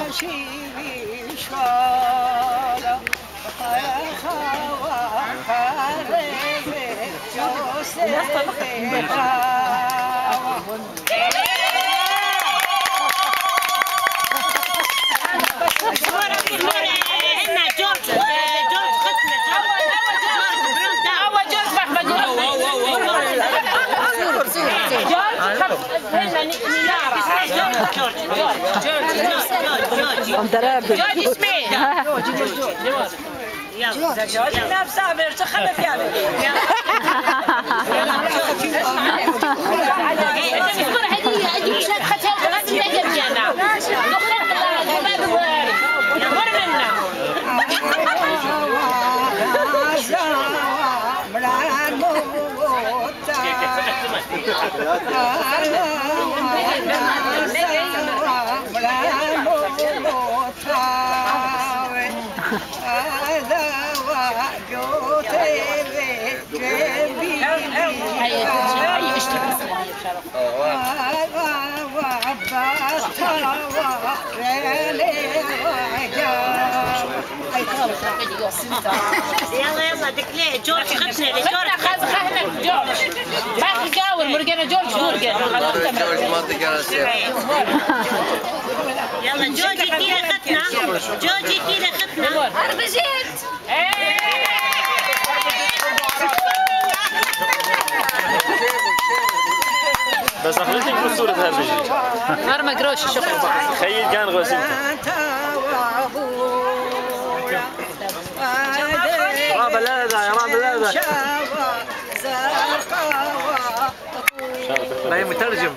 جورج اسمه جورج نفسه بيرتخلف يعني يلا يلا دكلي جورج خدنا جورج خدنا جورج ما تقاور مرقنا جورج جورج ما تقرا يلا جورج كذا خدنا جورج كذا خدنا اربجيت بس اخذتك من صورة هالرجل مرمى قروش شكرا خيل كان غسيل راب لاذا يا راب لاذا لا مترجم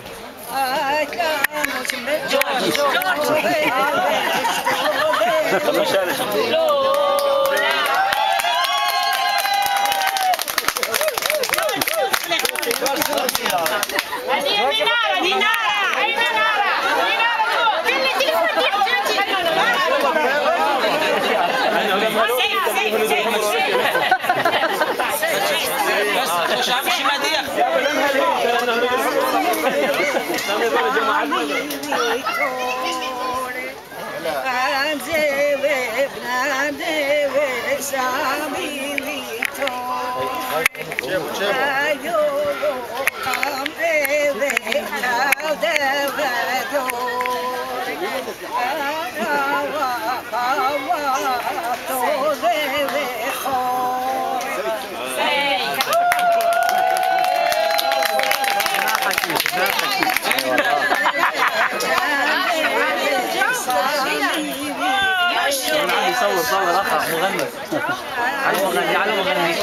صور اخ مغني على مغني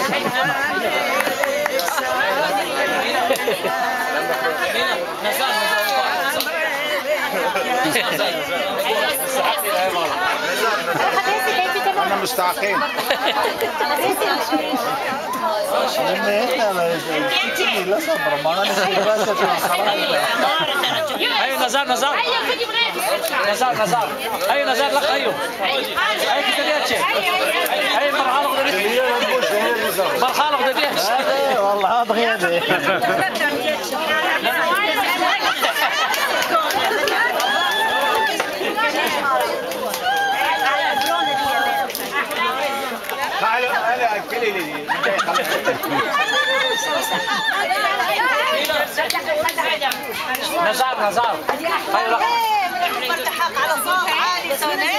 انا مستعقين ايوه نزار نزار نزار نزار ايوه نزار لك ايوه ايوه كده ايوه مرحله بديش والله هذا غيابي نزار نزار على صوت عالي